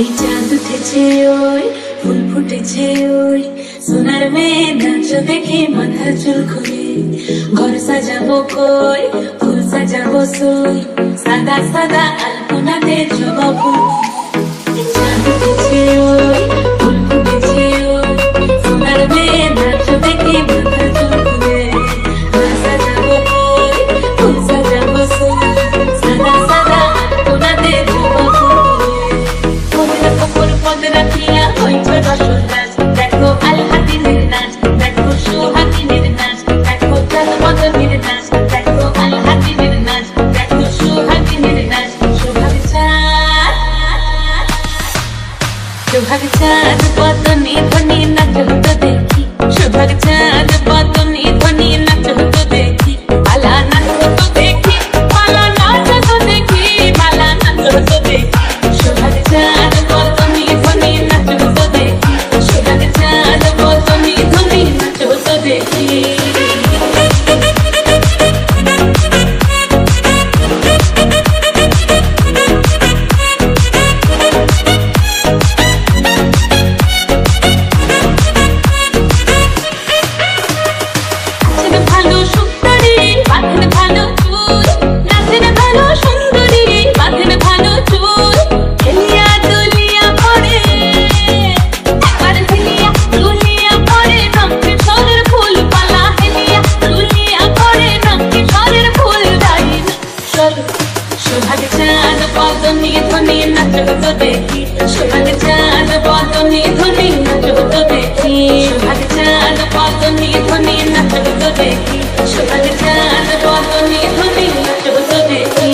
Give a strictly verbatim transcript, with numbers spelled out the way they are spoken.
এই চাঁদ উঠেছে ওই ফুল ফুটেছে ওই সোনার মেয়ে নাচ দেখে মাথার চুল খুলে ঘর সাজাবো কই ফুল সাজাবো সই সাদা সাদা আলপনাতে জবা ফুল চাঁদ উঠেছে ওই ফুল ফুটেছে ওই সোনার মেয়ে নাচ দেখে মাথার চুল খুলে ঘর সাজাবো কই ফুল সাজাবো সই সাদা সাদা আলপনাতে জবা ফুল রাখিয়া হইছে রসুল গাছ দেখো আল হাতিনের নাচ দেখো সোহাগিনীর নাচ দেখো চাঁদ মদনের নাচ দেখো আল হাতিনের নাচ দেখো সোহাগিনীর নাচ সোহাগ চাঁদ সোহাগ চাঁদ বদনে ধ্বনি নাচ হতো দেখি সোহাগ চাঁদ বদনে ধ্বনি নাচ হতো দেখি পালা নাচ হতো দেখি পালা নাচ হতো দেখি পালা নাচ হতো দেখি সোহাগ চাঁদ বদনে ধ্বনি নাচ হতো দেখি সোহাগ চাঁদ বদনে ধ্বনি নাচ হতো দেখি সোহাগ চাঁদ বদনে ধ্বনি নাচ হতো দেখি সোহাগ চাঁদ বদনে ধ্বনি নাচ হতো দেখি সোহাগ চাঁদ বদনে ধ্বনি নাচ হতো দেখি সোহাগ চাঁদ বদনে ধ্বনি নাচ হতো দেখি